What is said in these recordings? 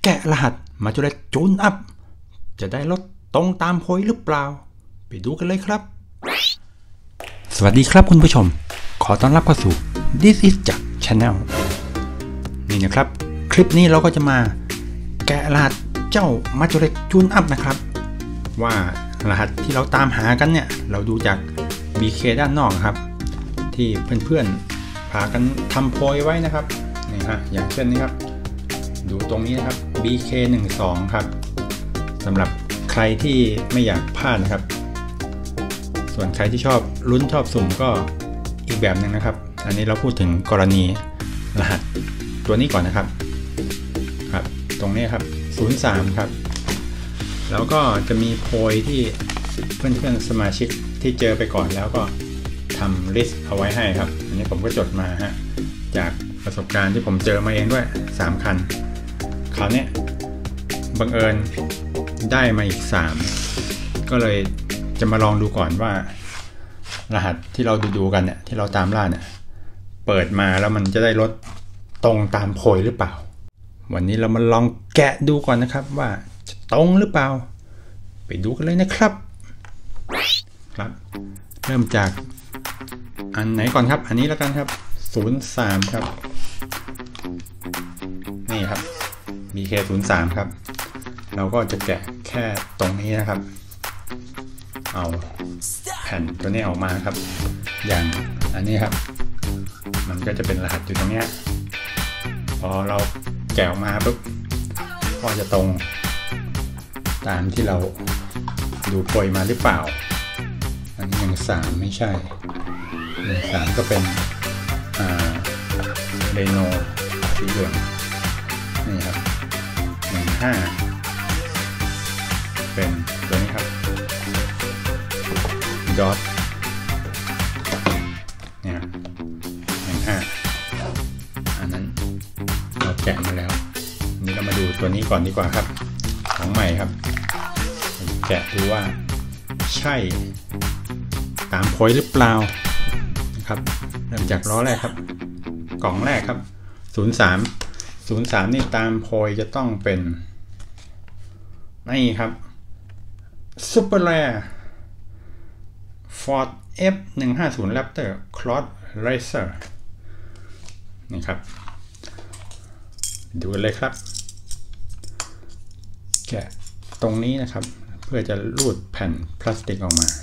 แกะรหัสมาจูเลตจูนอัพจะได้ลดตรงตามโพยหรือเปล่าไปดูกันเลยครับสวัสดีครับคุณผู้ชมขอต้อนรับเข้าสู่ This is Jack Channel นี่นะครับคลิปนี้เราก็จะมาแกะรหัสเจ้ามาจูเลตจูนอัพนะครับว่ารหัสที่เราตามหากันเนี่ยเราดูจาก BK ด้านนอกครับที่เพื่อนๆพากันทำโพยไว้นะครับนี่ฮะอย่างเช่นนี้ครับดูตรงนี้นะครับ BK12 ครับสำหรับใครที่ไม่อยากพลาดนะครับส่วนใครที่ชอบลุ้นชอบสุ่มก็อีกแบบหนึ่งนะครับอันนี้เราพูดถึงกรณีรหัสตัวนี้ก่อนนะครับตรงนี้ครับ03ครับแล้วก็จะมีโพยที่เพื่อนๆสมาชิกที่เจอไปก่อนแล้วก็ทำลิสต์เอาไว้ให้ครับอันนี้ผมก็จดมาฮะจากประสบการณ์ที่ผมเจอมาเองด้วย3คันคราวนี้บังเอิญได้มาอีก3ก็เลยจะมาลองดูก่อนว่ารหัสที่เราดูกันเนี่ยที่เราตามล่าเนี่ยเปิดมาแล้วมันจะได้ลดตรงตามโพยหรือเปล่าวันนี้เรามาลองแกะดูก่อนนะครับว่าจะตรงหรือเปล่าไปดูกันเลยนะครับเริ่มจากอันไหนก่อนครับอันนี้แล้วกันครับ03ครับนี่ครับ BK03 ครับเราก็จะแกะแค่ตรงนี้นะครับเอาแผ่นตัวนี้ออกมาครับอย่างอันนี้ครับมันก็จะเป็นรหัสอยู่ตรงนี้พอเราแกะออกมาปุ๊บก็จะตรงตามที่เราดูโพยมาหรือเปล่าอันนี้13ไม่ใช่13ก็เป็นเรโนสีเหลืองนี่ครับ15เป็นตัวนี้ครับดอทเนี่ย15อันนั้นเราแกะมาแล้วนี่เรามาดูตัวนี้ก่อนดีกว่าครับของใหม่ครับแกะดูว่าใช่ตามโพยหรือเปล่านะครับเริ่มจากล้อแรกครับกล่องแรกครับ03นี่ตามโพยจะต้องเป็นนี่ครับซูเปอร์แรร์ Ford F150 Raptor Cross Racer นี่ครับดูกันเลยครับแกะตรงนี้นะครับเพื่อจะรูดแผ่นพลาสติกออกมา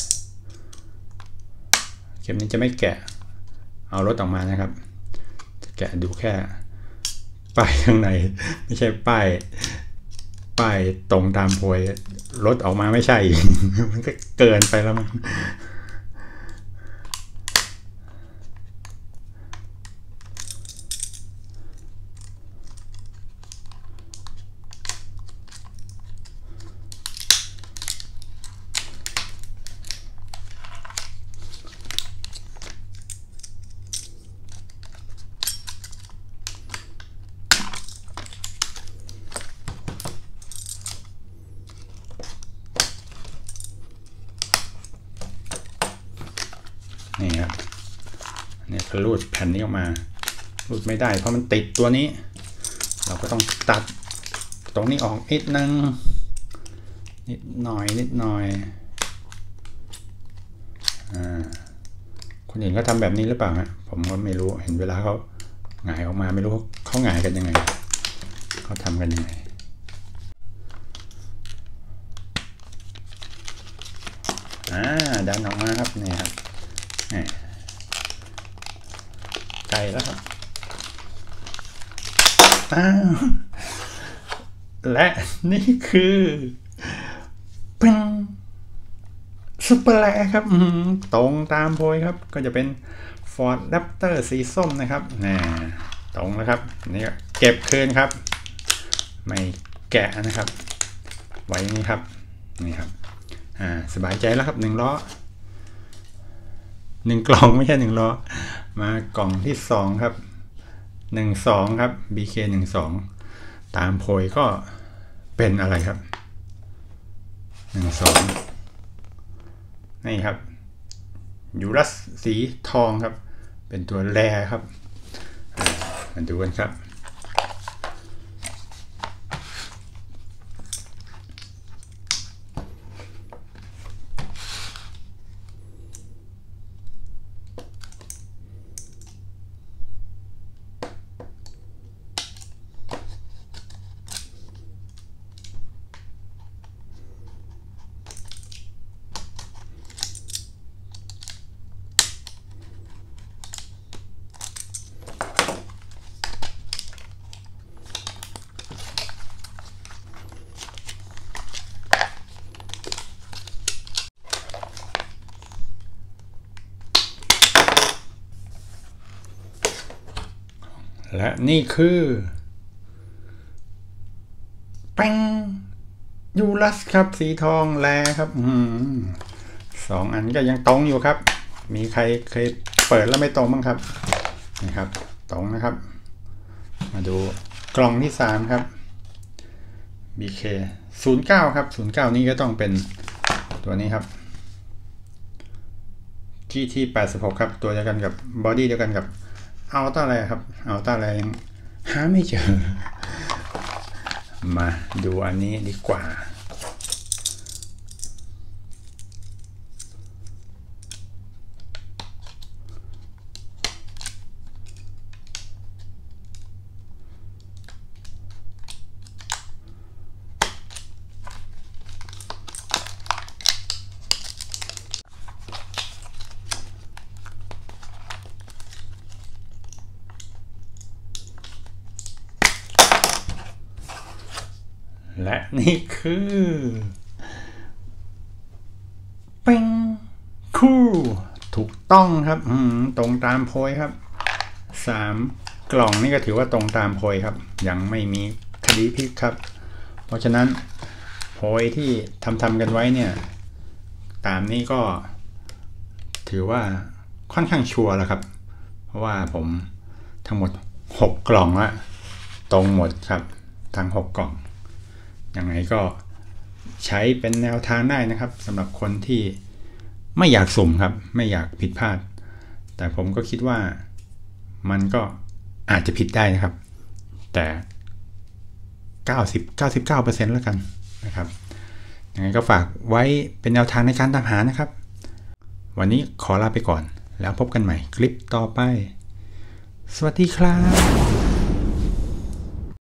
เข็มนี้จะไม่แกะเอารถออกมานะครับแกะดูแค่ป้ายข้างในไม่ใช่ป้ายตรงตามโพยรถออกมาไม่ใช่ มันก็เกินไปแล้วมั้งนี่ครับเนี่ยพอรูดแผ่นนี้ออกมารูดไม่ได้เพราะมันติดตัวนี้เราก็ต้องตัดตรงนี้ออกนิดนึงนิดหน่อยคนอื่นก็ทำแบบนี้หรือเปล่าฮะผมก็ไม่รู้เห็นเวลาเขาหงายออกมาไม่รู้เขาหงายกันยังไงเขาทำกันยังไงดันออกมาครับนี่ครับไกลแล้วครับและนี่คือเป็นซุปเปอร์แลร์ครับตรงตามโพยครับก็จะเป็น Ford Raptor สีส้มนะครับตรงแล้วครับนี่เก็บคืนครับไม่แกะนะครับไว้นี่ครับนี่ครับสบายใจแล้วครับ1ล้อ1กล่องไม่ใช่1ล้อมากล่องที่2ครับ12ครับ BK12 ตามโพยก็เป็นอะไรครับ12นี่ครับยูรัสสีทองครับเป็นตัวแรครับมาดูกันครับและนี่คือแป้งยูรัสครับสีทองแลครับ2 อันก็ยังตรงอยู่ครับมีใครเคยเปิดแล้วไม่ตรงบ้างครับนี่ครับตรงนะครับมาดูกล่องที่3ครับ BK 09ครับ09นี่ก็ต้องเป็นตัวนี้ครับ GT 86ครับตัวเดียวกันกับบอดี้เดียวกันกับอัลต้าอะไรครับอัลต้าอะไรยังหาไม่เจอมาดูอันนี้ดีกว่าและนี่คือเป็นคู่ถูกต้องครับตรงตามโพยครับ3 กล่องนี่ก็ถือว่าตรงตามโพยครับยังไม่มีคดีพลิกครับเพราะฉะนั้นโพยที่ทำกันไว้เนี่ยตามนี้ก็ถือว่าค่อนข้างชัวร์แล้วครับเพราะว่าผมทั้งหมด6 กล่องละตรงหมดครับทั้ง6 กล่องยังไงก็ใช้เป็นแนวทางได้นะครับสำหรับคนที่ไม่อยากสุ่มครับไม่อยากผิดพลาดแต่ผมก็คิดว่ามันก็อาจจะผิดได้นะครับแต่99%แล้วกันนะครับยังไงก็ฝากไว้เป็นแนวทางในการตามหานะครับวันนี้ขอลาไปก่อนแล้วพบกันใหม่คลิปต่อไปสวัสดีครับ